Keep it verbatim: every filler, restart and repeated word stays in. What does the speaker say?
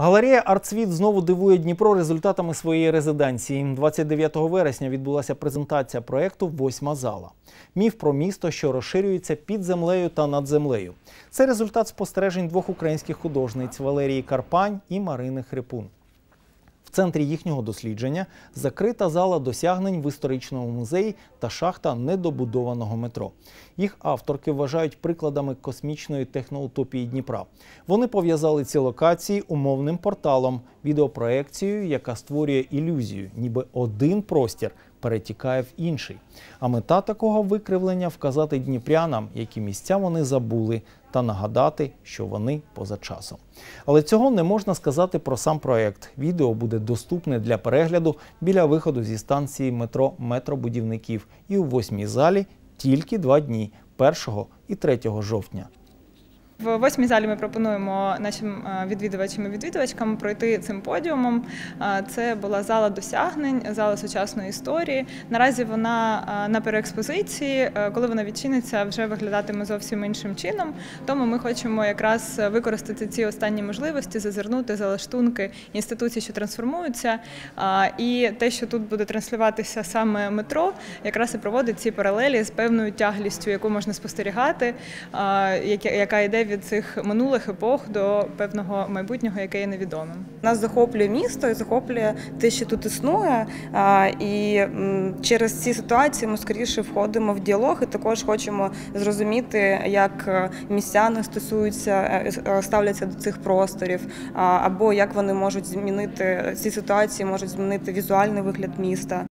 Галерея «Артсвіт» знову дивує Дніпро результатами своєї резиденції. двадцять дев'ятого вересня відбулася презентація проєкту «Восьма зала». Міф про місто, що розширюється під землею та над землею. Це результат спостережень двох українських художниць – Валерії Карпань і Марини Хрипун. В центрі їхнього дослідження – закрита зала досягнень в історичному музеї та шахта недобудованого метро. Їх авторки вважають прикладами космічної техноутопії Дніпра. Вони пов'язали ці локації умовним порталом, відеопроекцією, яка створює ілюзію, ніби один простір перетікає в інший. А мета такого викривлення – вказати дніпрянам, які місця вони забули, та нагадати, що вони поза часом. Але цього не можна сказати про сам проєкт. Відео буде доступне для перегляду біля виходу зі станції метро «Метробудівників» і у восьмій залі тільки два дні – першого і третього жовтня. В восьмій залі ми пропонуємо нашим відвідувачам і відвідувачкам пройти цим подіумом. Це була зала досягнень, зала сучасної історії. Наразі вона на переекспозиції, коли вона відчиниться, вже виглядатиме зовсім іншим чином. Тому ми хочемо якраз використати ці останні можливості, зазирнути за лаштунки інституцій, що трансформуються. І те, що тут буде транслюватися саме метро, якраз і проводить ці паралелі з певною тяглістю, яку можна спостерігати, яка йде від цих минулих епох до певного майбутнього, яке є невідомим. Нас захоплює місто і захоплює те, що тут існує, і через ці ситуації ми скоріше входимо в діалог і також хочемо зрозуміти, як містяни стосуються, ставляться до цих просторів, або як вони можуть змінити, ці ситуації можуть змінити візуальний вигляд міста.